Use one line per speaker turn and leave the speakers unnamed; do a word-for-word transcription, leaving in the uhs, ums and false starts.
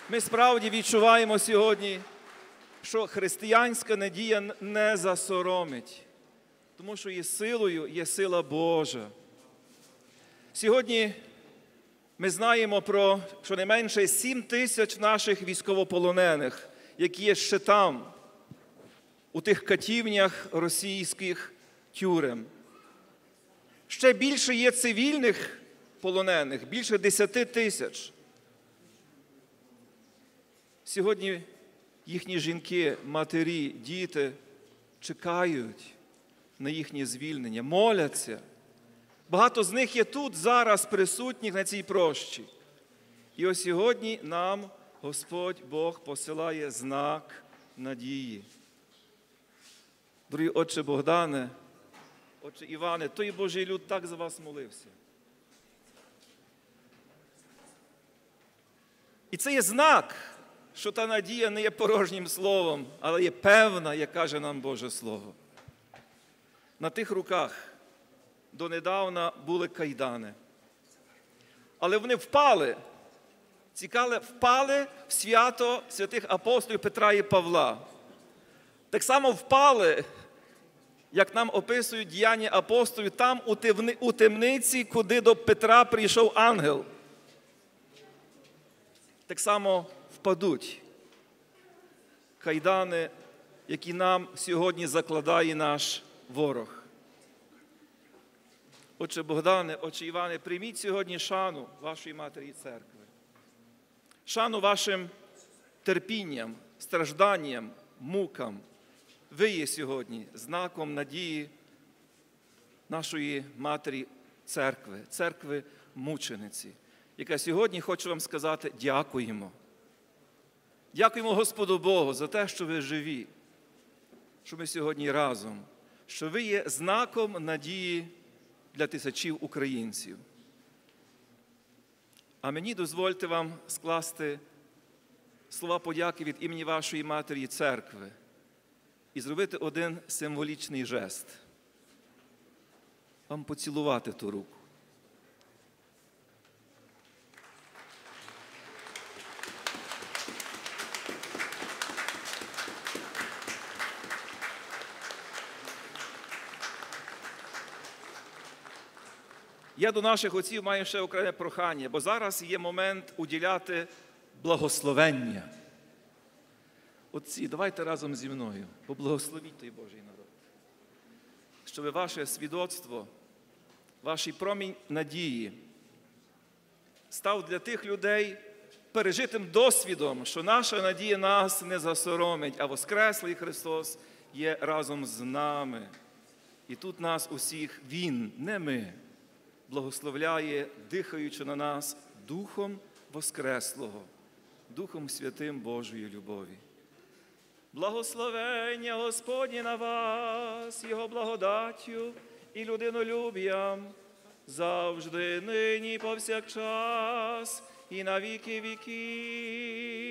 Ми справді відчуваємо сьогодні, що християнська надія не засоромить, тому що є силою, є сила Божа. Сьогодні ми знаємо про щонайменше сім тисяч наших військовополонених, які є ще там, у тих катівнях російських тюрем. Ще більше є цивільних полонених, більше десяти тисяч. Сьогодні їхні жінки, матері, діти чекають на їхнє звільнення, моляться. Багато з них є тут, зараз присутніх на цій прощі. І ось сьогодні нам Господь Бог посилає знак надії. Дорогі отче Богдане, отче Іване, той Божий люд так за вас молився. І це є знак, що та надія не є порожнім словом, але є певна, як каже нам Боже Слово. На тих руках донедавна були кайдани. Але вони впали, цікаве, впали в свято святих апостолів Петра і Павла. Так само впали, як нам описують діяння апостолів, там у темниці, куди до Петра прийшов ангел. Так само впадуть кайдани, які нам сьогодні закладає наш ворог. Отче Богдане, отче Іване, прийміть сьогодні шану вашої Матері Церкви. Шану вашим терпінням, стражданням, мукам. Ви є сьогодні знаком надії нашої Матері Церкви, Церкви-мучениці, яка сьогодні, хочу вам сказати, дякуємо. Дякуємо Господу Богу за те, що ви живі, що ми сьогодні разом, що ви є знаком надії для тисячів українців. А мені дозвольте вам скласти слова подяки від імені вашої Матері Церкви і зробити один символічний жест. Вам поцілувати ту руку. Я до наших отців маю ще окреме прохання, бо зараз є момент уділяти благословення. Отці, давайте разом зі мною поблагословіть той Божий народ, щоб ваше свідоцтво, ваш промінь надії став для тих людей пережитим досвідом, що наша надія нас не засоромить, а воскреслий Христос є разом з нами. І тут нас усіх Він, не ми, благословляє, дихаючи на нас Духом Воскреслого, Духом Святим Божої любові. Благословення Господнє на вас, Його благодаттю і людинолюб'ям, завжди, нині, повсякчас і на віки віків.